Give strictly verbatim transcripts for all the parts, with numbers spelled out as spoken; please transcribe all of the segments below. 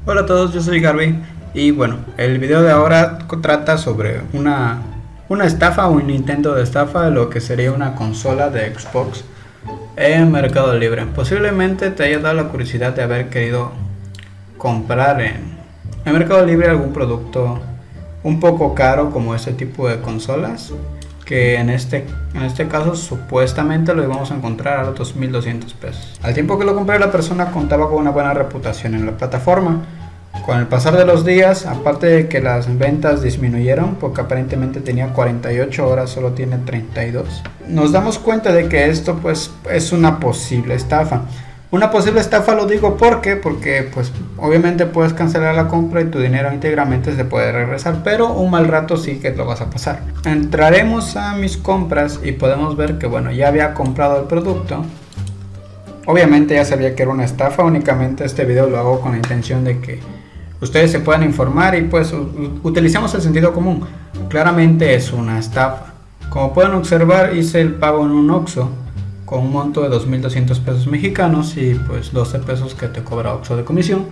Hola a todos, yo soy Garby y bueno, el video de ahora trata sobre una, una estafa o un intento de estafa de lo que sería una consola de Xbox en Mercado Libre. Posiblemente te haya dado la curiosidad de haber querido comprar en, en Mercado Libre algún producto un poco caro como este tipo de consolas, que en este, en este caso supuestamente lo íbamos a encontrar a los dos mil doscientos pesos. Al tiempo que lo compré, la persona contaba con una buena reputación en la plataforma. Con el pasar de los días, aparte de que las ventas disminuyeron porque aparentemente tenía cuarenta y ocho horas, solo tiene treinta y dos, nos damos cuenta de que esto pues es una posible estafa. Una posible estafa lo digo porque, porque pues obviamente puedes cancelar la compra y tu dinero íntegramente se puede regresar, pero un mal rato sí que lo vas a pasar. Entraremos a mis compras y podemos ver que bueno, ya había comprado el producto. Obviamente ya sabía que era una estafa, únicamente este video lo hago con la intención de que ustedes se puedan informar y pues utilicemos el sentido común. Claramente es una estafa. Como pueden observar, hice el pago en un Oxxo con un monto de dos mil doscientos pesos mexicanos y pues doce pesos que te cobra Oxxo de comisión.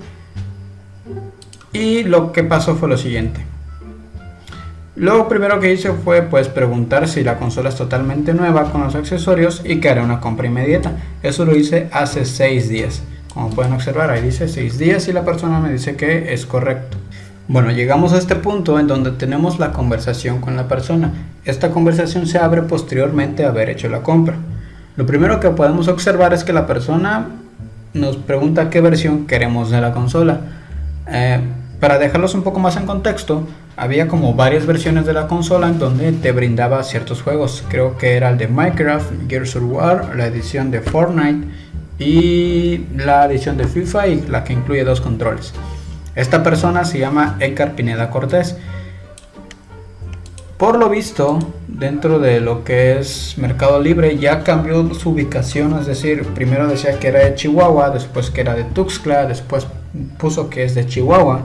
Y lo que pasó fue lo siguiente. Lo primero que hice fue pues preguntar si la consola es totalmente nueva con los accesorios y que haré una compra inmediata. Eso lo hice hace seis días. Como pueden observar, ahí dice seis días y la persona me dice que es correcto. Bueno, llegamos a este punto en donde tenemos la conversación con la persona. Esta conversación se abre posteriormente a haber hecho la compra. Lo primero que podemos observar es que la persona nos pregunta qué versión queremos de la consola. Eh, para dejarlos un poco más en contexto, había como varias versiones de la consola en donde te brindaba ciertos juegos. Creo que era el de Minecraft, Gears of War, la edición de Fortnite y la edición de FIFA, y la que incluye dos controles. Esta persona se llama Edgar Pineda Cortés. Por lo visto, dentro de lo que es Mercado Libre ya cambió su ubicación, es decir, primero decía que era de Chihuahua, después que era de Tuxtla, después puso que es de Chihuahua.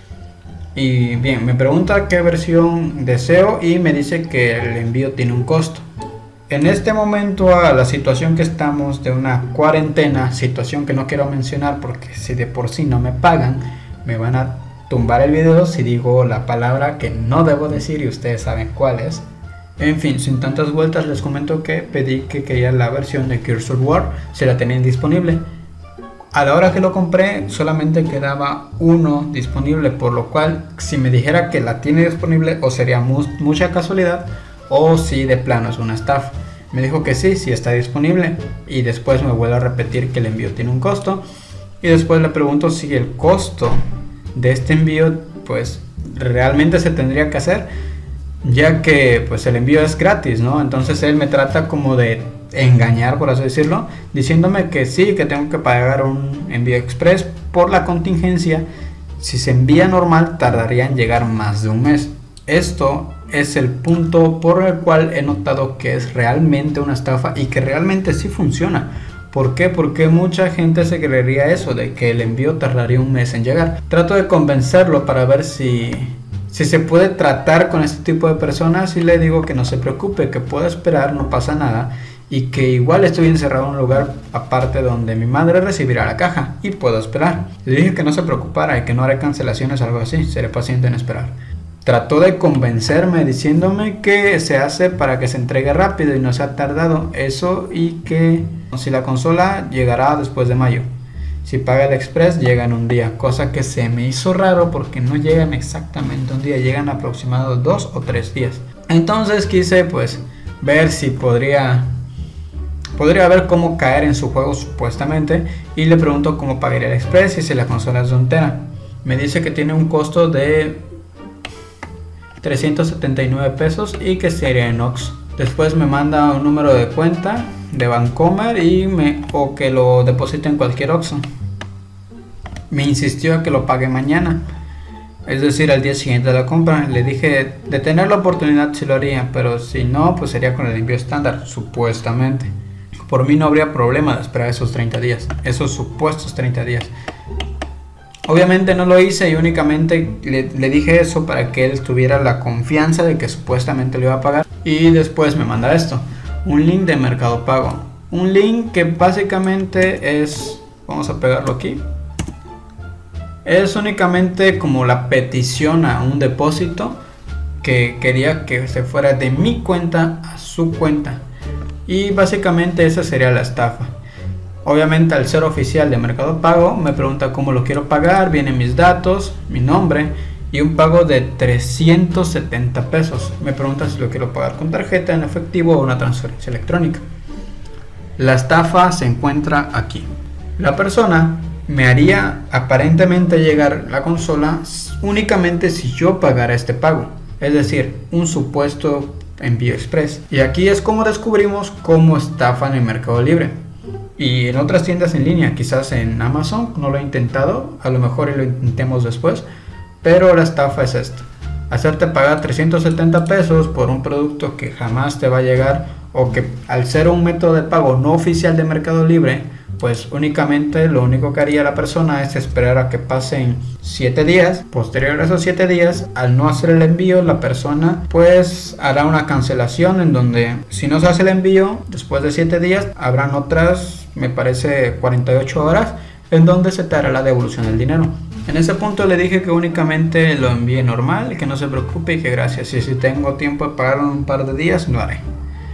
Y bien, me pregunta qué versión deseo y me dice que el envío tiene un costo. En este momento, a la situación que estamos de una cuarentena, situación que no quiero mencionar porque si de por sí no me pagan, me van a tumbar el video si digo la palabra que no debo decir y ustedes saben cuál es. En fin, sin tantas vueltas, les comento que pedí que quería la versión de Gears of War, se la tenían disponible. A la hora que lo compré solamente quedaba uno disponible, por lo cual si me dijera que la tiene disponible o sería mu mucha casualidad o si de plano es una estafa. Me dijo que sí, sí está disponible y después me vuelve a repetir que el envío tiene un costo y después le pregunto si el costo de este envío pues realmente se tendría que hacer, ya que pues el envío es gratis, ¿no? Entonces él me trata como de engañar, por así decirlo, diciéndome que sí, que tengo que pagar un envío express por la contingencia. Si se envía normal tardaría en llegar más de un mes. Esto es el punto por el cual he notado que es realmente una estafa y que realmente sí funciona. ¿Por qué? Porque mucha gente se creería eso, de que el envío tardaría un mes en llegar. Trato de convencerlo para ver si, si se puede tratar con este tipo de personas y le digo que no se preocupe, que puede esperar, no pasa nada. Y que igual estoy encerrado en un lugar aparte donde mi madre recibirá la caja y puedo esperar. Le dije que no se preocupara y que no haré cancelaciones o algo así, seré paciente en esperar. Trató de convencerme diciéndome que se hace para que se entregue rápido y no se ha tardado eso, y que si la consola llegará después de mayo, si paga el express llega en un día, cosa que se me hizo raro porque no llegan exactamente un día, llegan aproximadamente dos o tres días. Entonces quise pues ver si podría Podría ver cómo caer en su juego supuestamente y le pregunto cómo pagaría el express y si la consola es de un tera. Me dice que tiene un costo de trescientos setenta y nueve pesos y que sería en Oxxo. Después me manda un número de cuenta de Bancomer y me, o que lo deposite en cualquier Oxxo. Me insistió a que lo pague mañana, es decir, al día siguiente de la compra. Le dije de tener la oportunidad si lo haría, pero si no, pues sería con el envío estándar, supuestamente. Por mí no habría problema de esperar esos treinta días, esos supuestos treinta días. Obviamente no lo hice y únicamente le, le dije eso para que él tuviera la confianza de que supuestamente lo iba a pagar. Y después me manda esto, un link de Mercado Pago. Un link que básicamente es, vamos a pegarlo aquí. Es únicamente como la petición a un depósito que quería que se fuera de mi cuenta a su cuenta, y básicamente esa sería la estafa. Obviamente, al ser oficial de Mercado Pago, me pregunta cómo lo quiero pagar, vienen mis datos, mi nombre y un pago de trescientos setenta pesos. Me pregunta si lo quiero pagar con tarjeta, en efectivo o una transferencia electrónica. La estafa se encuentra aquí. La persona me haría aparentemente llegar la consola únicamente si yo pagara este pago, es decir, un supuesto envío express. Y aquí es como descubrimos cómo estafan en Mercado Libre y en otras tiendas en línea, quizás en Amazon. No lo he intentado, a lo mejor lo intentemos después, pero la estafa es esta: hacerte pagar trescientos setenta pesos por un producto que jamás te va a llegar, o que al ser un método de pago no oficial de Mercado Libre, pues únicamente lo único que haría la persona es esperar a que pasen siete días. Posterior a esos siete días, al no hacer el envío, la persona pues hará una cancelación, en donde si no se hace el envío después de siete días, habrán otras, me parece, cuarenta y ocho horas en donde se te hará la devolución del dinero. En ese punto le dije que únicamente lo envíe normal, que no se preocupe y que gracias, y si tengo tiempo de pagarlo en un par de días, lo haré.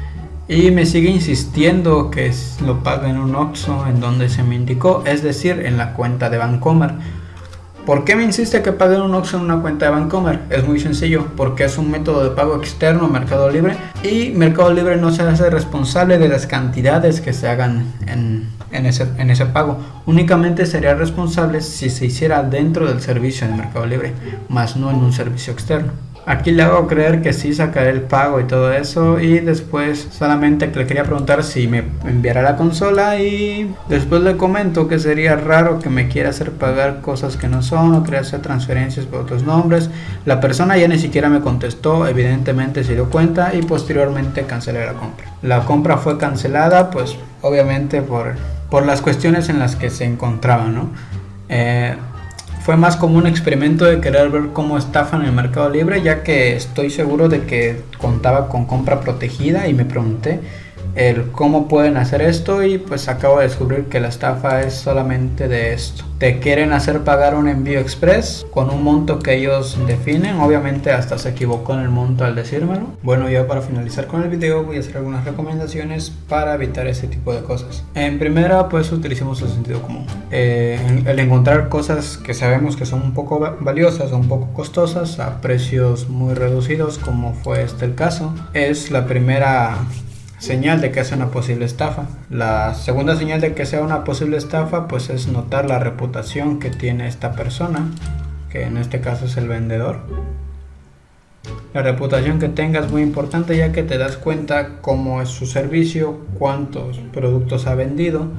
Y me sigue insistiendo que lo pague en un Oxxo en donde se me indicó, es decir, en la cuenta de Bancomer. ¿Por qué me insiste que pague en un Oxxo en una cuenta de Bancomer? Es muy sencillo, porque es un método de pago externo a Mercado Libre, y Mercado Libre no se hace responsable de las cantidades que se hagan en, en, ese, en ese pago. Únicamente sería responsable si se hiciera dentro del servicio de Mercado Libre, más no en un servicio externo. Aquí le hago creer que sí sacaré el pago y todo eso, y después solamente le quería preguntar si me enviará la consola, y después le comento que sería raro que me quiera hacer pagar cosas que no son, o quería hacer transferencias por otros nombres. La persona ya ni siquiera me contestó, evidentemente se dio cuenta, y posteriormente cancelé la compra. La compra fue cancelada, pues obviamente por, por las cuestiones en las que se encontraba, ¿no? Eh, Fue más como un experimento de querer ver cómo estafan en el Mercado Libre, ya que estoy seguro de que contaba con compra protegida, y me pregunté el cómo pueden hacer esto, y pues acabo de descubrir que la estafa es solamente de esto. Te quieren hacer pagar un envío express con un monto que ellos definen. Obviamente hasta se equivocó en el monto al decírmelo. Bueno, ya para finalizar con el video voy a hacer algunas recomendaciones para evitar ese tipo de cosas. En primera, pues utilicemos el sentido común. Eh, el encontrar cosas que sabemos que son un poco valiosas o un poco costosas a precios muy reducidos, como fue este el caso, es la primera señal de que es una posible estafa. La segunda señal de que sea una posible estafa pues es notar la reputación que tiene esta persona, que en este caso es el vendedor. La reputación que tenga es muy importante, ya que te das cuenta cómo es su servicio, cuántos productos ha vendido,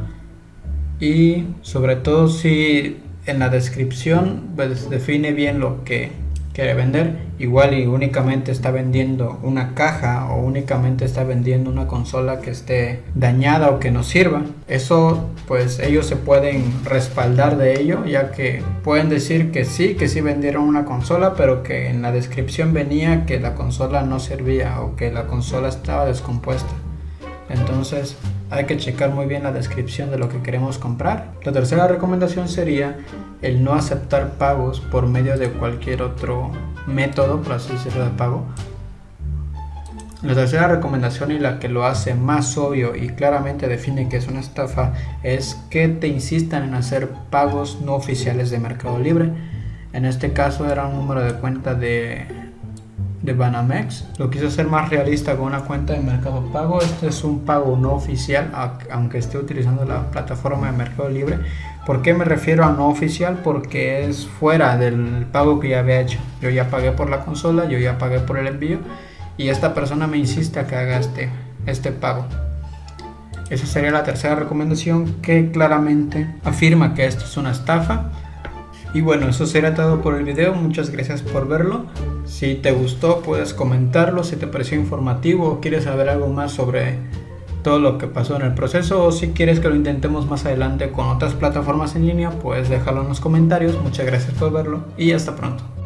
y sobre todo si en la descripción pues define bien lo que quiere vender. Igual y únicamente está vendiendo una caja, o únicamente está vendiendo una consola que esté dañada o que no sirva. Eso pues ellos se pueden respaldar de ello, ya que pueden decir que sí, que sí vendieron una consola, pero que en la descripción venía que la consola no servía o que la consola estaba descompuesta. Entonces hay que checar muy bien la descripción de lo que queremos comprar. La tercera recomendación sería el no aceptar pagos por medio de cualquier otro método, por así decirlo, de pago. La tercera recomendación, y la que lo hace más obvio y claramente define que es una estafa, es que te insistan en hacer pagos no oficiales de Mercado Libre. En este caso era un número de cuenta de de Banamex. Lo quise hacer más realista con una cuenta de Mercado Pago. Este es un pago no oficial, aunque esté utilizando la plataforma de Mercado Libre. ¿Por qué me refiero a no oficial? Porque es fuera del pago que ya había hecho. Yo ya pagué por la consola, yo ya pagué por el envío, y esta persona me insiste a que haga este, este pago. Esa sería la tercera recomendación, que claramente afirma que esto es una estafa. Y bueno, eso será todo por el video. Muchas gracias por verlo. Si te gustó, puedes comentarlo. Si te pareció informativo o quieres saber algo más sobre todo lo que pasó en el proceso, o si quieres que lo intentemos más adelante con otras plataformas en línea, pues déjalo en los comentarios. Muchas gracias por verlo y hasta pronto.